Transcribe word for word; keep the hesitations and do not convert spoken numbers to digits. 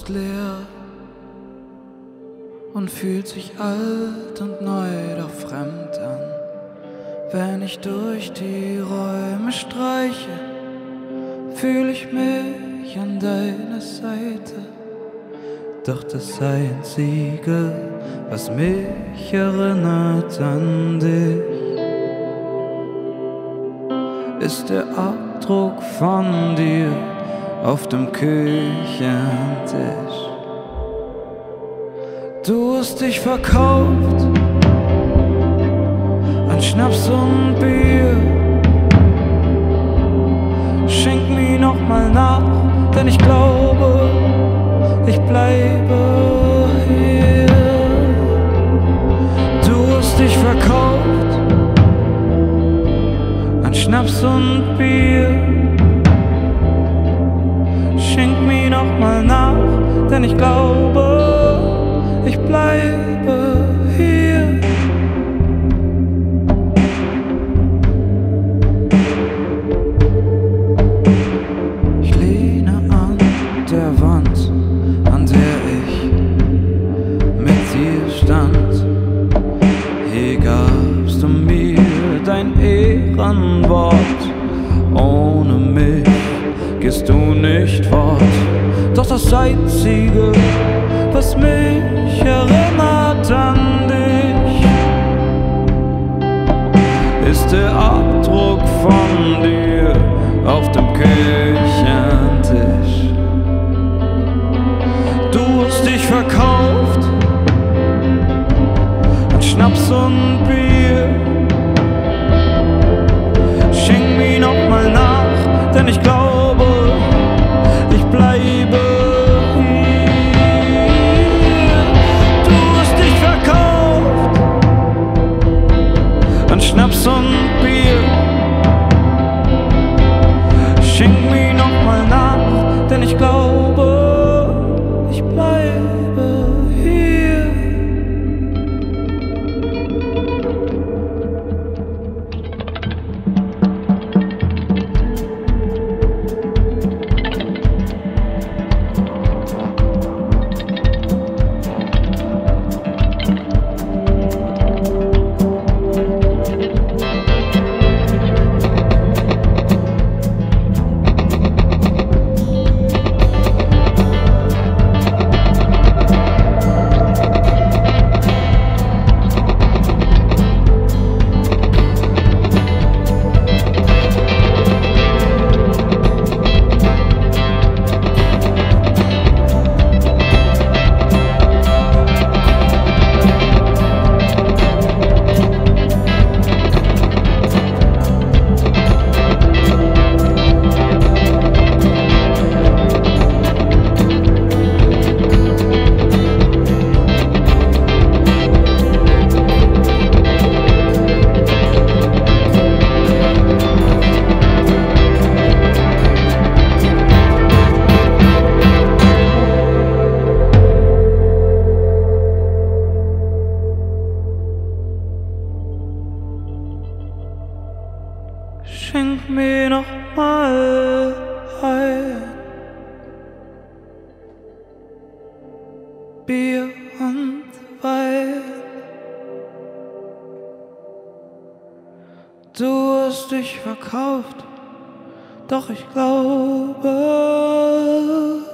ist leer und fühlt sich alt und neu, doch fremd an. Wenn ich durch die Räume streiche, fühle ich mich an deiner Seite. Doch das Einzige, was mich erinnert an dich, ist der Abdruck von dir auf dem Küchentisch. Du hast dich verkauft an Schnaps und Bier. Schenk mir noch mal nach, denn ich glaube, ich bleibe hier. Du hast dich verkauft an Schnaps und Bier. Schenk mir noch mal nach, denn ich glaube, ich bleibe hier. Ich lehne an der Wand, an der ich mit dir stand. Hier gabst du mir dein Ehrenwort. Ohne mich gehst du nicht fort. Doch das Einzige, was mich erinnert an dich, ist der Abdruck von dir auf dem Küchentisch. Du hast dich verkauft an Schnaps und Bier. Schenk mir noch mal nach, denn ich glaube, ich bleibe hier. Du hast dich verkauft an Schnaps und Bier. Schenk mir noch mal nach, denn ich glaube, ich bleibe hier. Schenk mir noch mal ein Bier und Wein. Du hast dich verkauft, doch ich glaube,